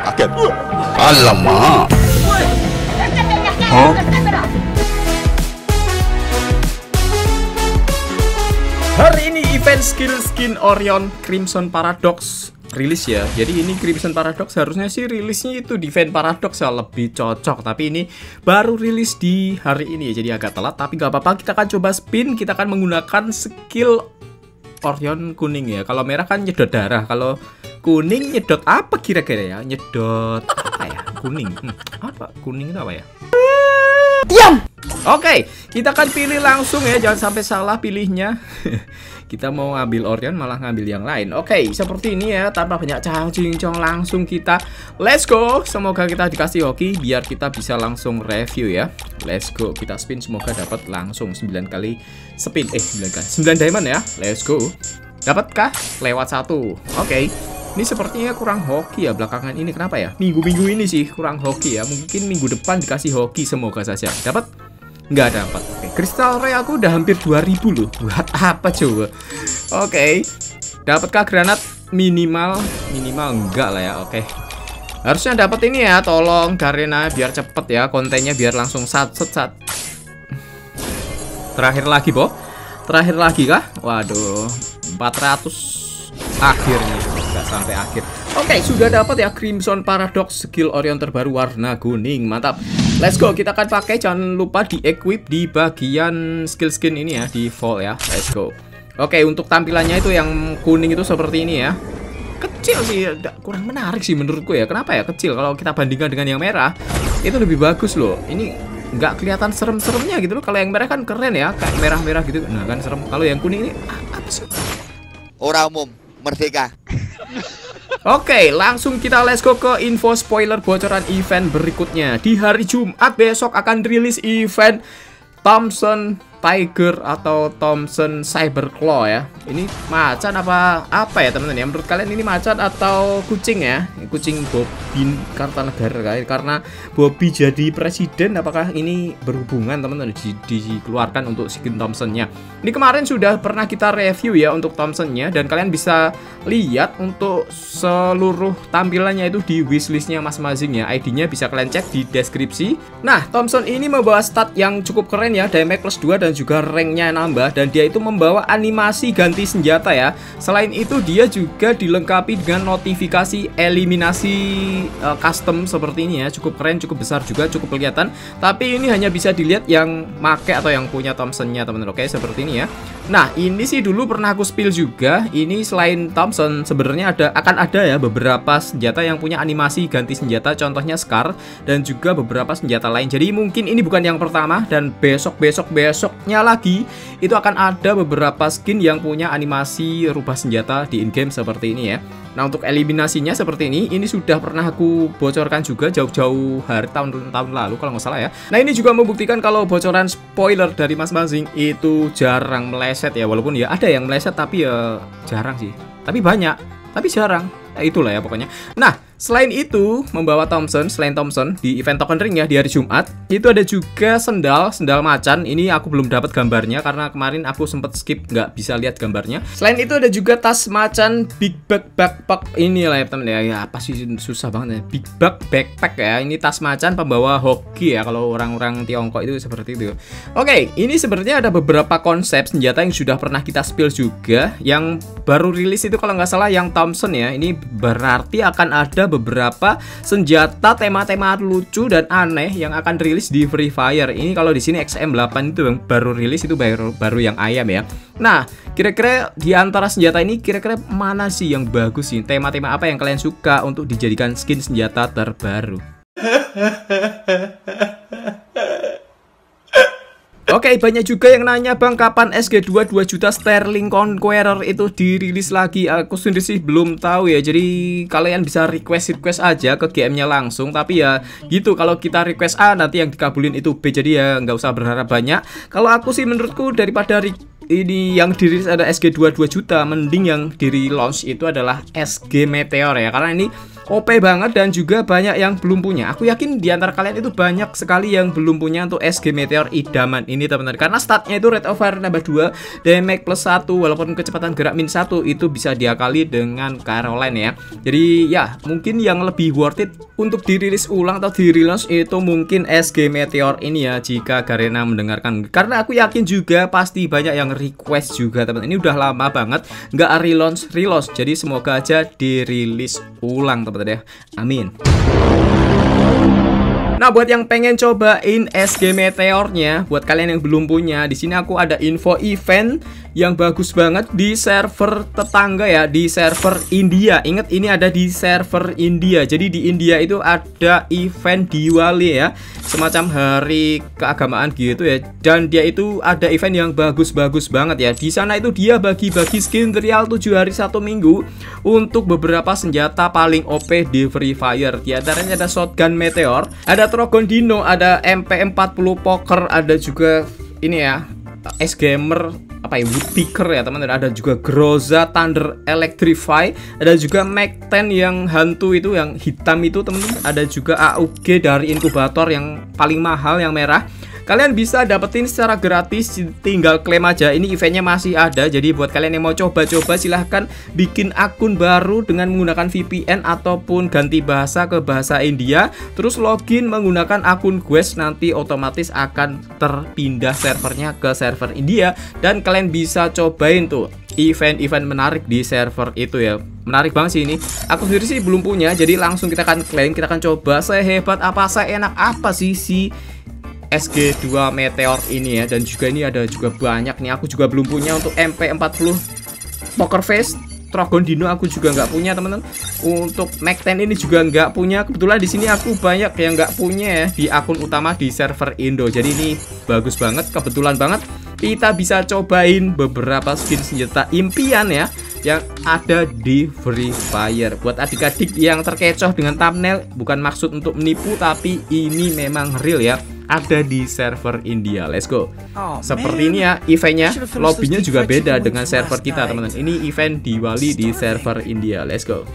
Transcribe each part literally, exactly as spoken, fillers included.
Kaget. Alamak. Huh? Hari ini event skill skin Orion Crimson Paradox rilis ya. Jadi ini Crimson Paradox harusnya sih rilisnya itu di event Paradox ya, lebih cocok. Tapi ini baru rilis di hari ini ya, jadi agak telat. Tapi gak apa-apa, kita akan coba spin. Kita akan menggunakan skill Orion kuning ya. Kalau merah kan nyedot darah, kalau kuning nyedot apa kira-kira ya? Nyedot apa ya? Kuning. Hmm, apa? Kuning itu apa ya? Diam. Oke, kita akan pilih langsung ya, jangan sampai salah pilihnya. Kita mau ngambil Orion malah ngambil yang lain. Oke, seperti ini ya, tanpa banyak cincong langsung kita let's go. Semoga kita dikasih hoki biar kita bisa langsung review ya. Let's go, kita spin, semoga dapat langsung sembilan kali spin. Eh, sembilan kali. sembilan diamond ya. Let's go. Dapatkah? Lewat satu. Oke. Ini sepertinya kurang hoki ya belakangan ini. Kenapa ya? Minggu-minggu ini sih kurang hoki ya. Mungkin minggu depan dikasih hoki, semoga saja. Dapat? Nggak dapat. Oke, kristal ray aku udah hampir dua ribu loh. Buat apa coba? Oke. Dapatkah granat? Minimal, minimal enggak lah ya. Oke. Harusnya dapat ini ya, tolong Garena biar cepet ya kontennya, biar langsung sat set sat. Terakhir lagi, Bo. Terakhir lagi kah? Waduh, empat ratus akhirnya, nggak sampai akhir. Oke, sudah dapat ya Crimson Paradox skill Orion terbaru warna kuning. Mantap. Let's go, kita akan pakai, jangan lupa di equip di bagian skill skin ini ya, di vault ya. Let's go. Oke, untuk tampilannya itu yang kuning itu seperti ini ya. Kecil sih, kurang menarik sih menurutku ya. Kenapa ya kecil? Kalau kita bandingkan dengan yang merah, itu lebih bagus loh. Ini nggak kelihatan serem-seremnya gitu loh. Kalau yang merah kan keren ya, kayak merah-merah gitu. Nah kan serem. Kalau yang kuning ini apa sih? Orang umum merdeka. Oke, langsung kita let's go ke info spoiler bocoran event berikutnya. Di hari Jumat besok akan rilis event Thompson Tiger atau Thompson Cyberclaw ya. Ini macan apa apa ya teman-teman ya? Menurut kalian ini macan atau kucing ya? Kucing Bobby Kartanegara, karena Bobby jadi presiden. Apakah ini berhubungan teman-teman? Di, dikeluarkan untuk skin Thompsonnya. Ini kemarin sudah pernah kita review ya untuk Thompsonnya, dan kalian bisa lihat untuk seluruh tampilannya itu di wishlistnya masing-masing ya. I D-nya bisa kalian cek di deskripsi. Nah, Thompson ini membawa stat yang cukup keren ya, damage plus dua dan juga ranknya nambah, dan dia itu membawa animasi ganti senjata ya. Selain itu dia juga dilengkapi dengan notifikasi eliminasi uh, custom seperti ini ya. Cukup keren, cukup besar juga, cukup kelihatan. Tapi ini hanya bisa dilihat yang make atau yang punya Thompsonnya teman-teman. Oke, seperti ini ya. Nah, ini sih dulu pernah aku spill juga. Ini selain Thompson sebenarnya ada akan ada ya beberapa senjata yang punya animasi ganti senjata, contohnya Scar dan juga beberapa senjata lain. Jadi mungkin ini bukan yang pertama, dan besok-besok besoknya lagi itu akan ada beberapa skin yang punya animasi rubah senjata di in-game seperti ini ya. Nah, untuk eliminasinya seperti ini, ini sudah pernah aku bocorkan juga jauh-jauh hari tahun-tahun lalu kalau nggak salah ya. Nah, ini juga membuktikan kalau bocoran spoiler dari masing-masing itu jarang meleset ya. Walaupun ya ada yang meleset, tapi ya jarang sih. Tapi banyak, tapi jarang. Nah, itulah ya pokoknya. Nah, selain itu membawa Thompson, selain Thompson di event token ring ya di hari Jumat, itu ada juga sendal, sendal macan. Ini aku belum dapat gambarnya karena kemarin aku sempat skip, nggak bisa lihat gambarnya. Selain itu ada juga tas macan big bag backpack ini lah ya teman ya. Ya apa sih, susah banget ya. Big bag backpack ya. Ini tas macan pembawa hoki ya, kalau orang-orang Tiongkok itu seperti itu. Oke, ini sebenarnya ada beberapa konsep senjata yang sudah pernah kita spill juga. Yang baru rilis itu kalau nggak salah yang Thompson ya. Ini berarti akan ada beberapa senjata tema-tema lucu dan aneh yang akan rilis di Free Fire. Ini kalau di sini X M delapan itu yang baru rilis, itu baru baru yang ayam ya. Nah, kira-kira di antara senjata ini kira-kira mana sih yang bagus sih? Tema-tema apa yang kalian suka untuk dijadikan skin senjata terbaru? Oke, banyak juga yang nanya, Bang, kapan S G dua dua juta Sterling Conqueror itu dirilis lagi? Aku sendiri sih belum tahu ya. Jadi kalian bisa request-request aja ke G M-nya langsung. Tapi ya gitu, kalau kita request A nanti yang dikabulin itu B. Jadi ya nggak usah berharap banyak. Kalau aku sih menurutku daripada ini yang dirilis ada S G dua puluh dua juta, mending yang diri launch itu adalah S G Meteor ya, karena ini O P banget dan juga banyak yang belum punya. Aku yakin di antara kalian itu banyak sekali yang belum punya untuk S G Meteor idaman ini teman-teman, karena statnya itu rate of fire nambah dua, damage plus satu, walaupun kecepatan gerak min satu itu bisa diakali dengan Caroline ya. Jadi ya mungkin yang lebih worth it untuk dirilis ulang atau di-relaunch itu mungkin S G Meteor ini ya, jika Garena mendengarkan, karena aku yakin juga pasti banyak yang request juga teman. Ini udah lama banget nggak relaunch relaunch, jadi semoga aja dirilis ulang teman ya. Amin. Nah, buat yang pengen cobain S G Meteornya, buat kalian yang belum punya, di sini aku ada info event yang bagus banget di server tetangga ya, di server India. Ingat ini ada di server India. Jadi di India itu ada event Diwali ya, semacam hari keagamaan gitu ya. Dan dia itu ada event yang bagus-bagus banget ya. Di sana itu dia bagi-bagi skin trial tujuh hari satu minggu untuk beberapa senjata paling O P di Free Fire. Di antaranya ada shotgun Meteor, ada Trogon Dino, ada M P empat puluh Poker, ada juga ini ya S Gamer apa ya, Woodpecker ya teman-teman, ada juga Groza Thunder Electrify, ada juga Mac sepuluh yang hantu itu yang hitam itu teman-teman, ada juga A U G dari inkubator yang paling mahal yang merah. Kalian bisa dapetin secara gratis, tinggal klaim aja. Ini eventnya masih ada, jadi buat kalian yang mau coba-coba silahkan bikin akun baru dengan menggunakan V P N ataupun ganti bahasa ke bahasa India, terus login menggunakan akun Quest, nanti otomatis akan terpindah servernya ke server India dan kalian bisa cobain tuh event-event menarik di server itu ya. Menarik banget sih ini. Aku sendiri sih belum punya, jadi langsung kita akan klaim, kita akan coba sehebat apa, seenak apa sih si S G dua Meteor ini ya. Dan juga ini ada juga banyak nih, aku juga belum punya untuk M P empat puluh Poker Face, Trogon Dino aku juga nggak punya teman-teman. Untuk Mac sepuluh ini juga nggak punya. Kebetulan di sini aku banyak yang nggak punya ya di akun utama di server Indo. Jadi ini bagus banget, kebetulan banget kita bisa cobain beberapa skin senjata impian ya yang ada di Free Fire. Buat adik-adik yang terkecoh dengan thumbnail, bukan maksud untuk menipu, tapi ini memang real ya, ada di server India. Let's go. Oh, seperti man. Ini ya eventnya, lobbynya juga beda dengan server kita teman-teman. Ini event Diwali di server India. Let's go.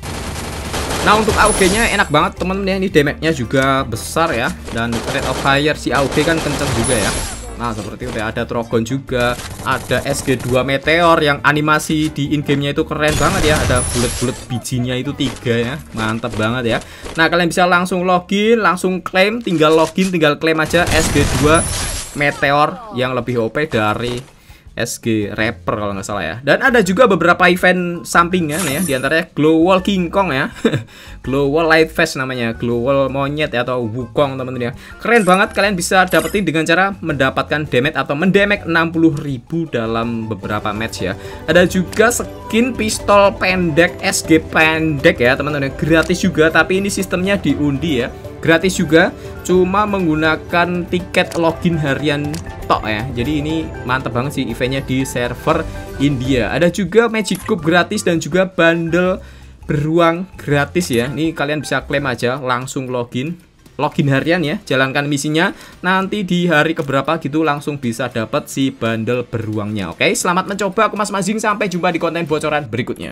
Nah, untuk A U G-nya enak banget teman-teman ya. Ini damage-nya juga besar ya, dan rate of fire si A U G kan kenceng juga ya. Nah, seperti itu ya. Ada Trogon juga, ada S G dua Meteor yang animasi di in-game-nya itu keren banget ya. Ada bulat-bulat bijinya itu tiga ya. Mantap banget ya. Nah, kalian bisa langsung login, langsung klaim, tinggal login, tinggal klaim aja S G dua Meteor yang lebih O P dari S G Rapper kalau nggak salah ya. Dan ada juga beberapa event sampingan ya, diantaranya Glow Wall King Kong ya. Glow Wall Light Fest namanya, Glow Wall monyet ya, atau Wukong teman-teman ya. Keren banget, kalian bisa dapetin dengan cara mendapatkan damage atau mendamage enam puluh ribu dalam beberapa match ya. Ada juga skin pistol pendek S G pendek ya teman-teman, gratis juga, tapi ini sistemnya diundi ya. Gratis juga, cuma menggunakan tiket login harian tok ya. Jadi ini mantap banget sih eventnya di server India. Ada juga Magic Cube gratis dan juga bundle beruang gratis ya. Ini kalian bisa klaim aja, langsung login login harian ya, jalankan misinya, nanti di hari keberapa gitu langsung bisa dapat si bundle beruangnya. Oke, selamat mencoba. Aku Mas Mazing, sampai jumpa di konten bocoran berikutnya.